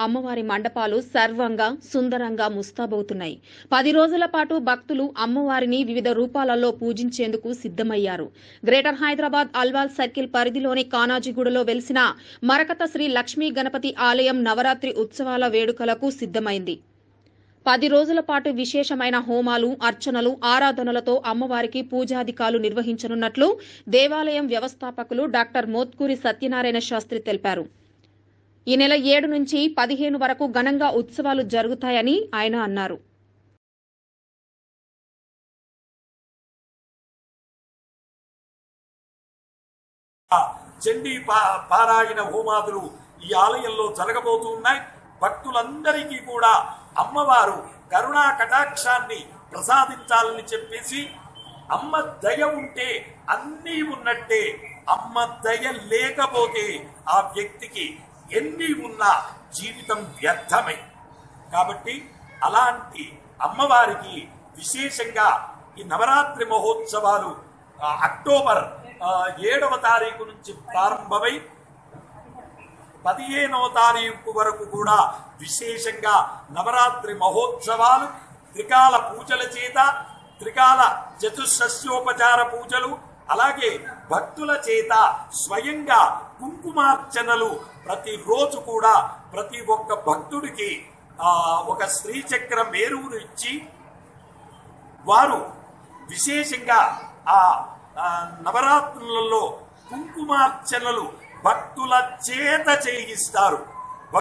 అమ్మవారి మండపాలు సర్వంగా సుందరంగా ముస్తాబవుతున్నాయి. 10 రోజుల పాటు భక్తులు అమ్మవారిని వివిధ రూపాలలో పూజించేందుకు సిద్దమయ్యారు. గ్రేటర్ హైదరాబాద్ అల్వాల్ సర్కిల్ పరిధిలోని కానాజీగూడలో వెలిసిన మరకత శ్రీ లక్ష్మీ గణపతి ఆలయం నవరాత్రి ఉత్సవాల వేడుకలకు సిద్దమైంది. 10 రోజుల పాటు విశేషమైన హోమాలు, అర్చనలు, ఆరాధనలతో అమ్మవారికి పూజాధికాలు నిర్వహించనున్నట్లు దేవాలయం వ్యవస్థాపకులు డాక్టర్ మోత్కూరి సత్యనారాయణ శాస్త్రి తెలిపారు. ఈ నెల 7 నుంచి 15 వరకు ఘనంగా ఉత్సవాలు జరుగుతాయని ఆయన అన్నారు. చండీ పారాయణ హోమాదులు ఈ ఆలయంలో జరగబోతున్నాయి. భక్తులందరికీ కూడా అమ్మవారు కరుణా కటాక్షాన్ని ప్రసాదించాలని చెప్పేసి, అమ్మ దయ ఉంటే అన్నీ ఉన్నట్టే, అమ్మ దయ లేకపోతే ఆ వ్యక్తికి ఎన్ని ఉన్నా జీవితం వ్యర్థమే. కాబట్టి అలాంటి అమ్మవారికి విశేషంగా ఈ నవరాత్రి మహోత్సవాలు అక్టోబర్ 7వ తారీఖు నుంచి ప్రారంభమై 15వ తారీఖు వరకు కూడా విశేషంగా నవరాత్రి మహోత్సవాలు, త్రికాల పూజల చేత, త్రికాల చతుషష్యోపచార పూజలు, అలాగే భక్తుల చేత స్వయంగా కుంకుమార్చనలు ప్రతిరోజు కూడా ప్రతి ఒక్క భక్తుడికి ఒక శ్రీచక్ర మేరువును ఇచ్చి వారు విశేషంగా ఆ నవరాత్రులలో కుంకుమార్చనలు భక్తుల చేత చేయిస్తారు.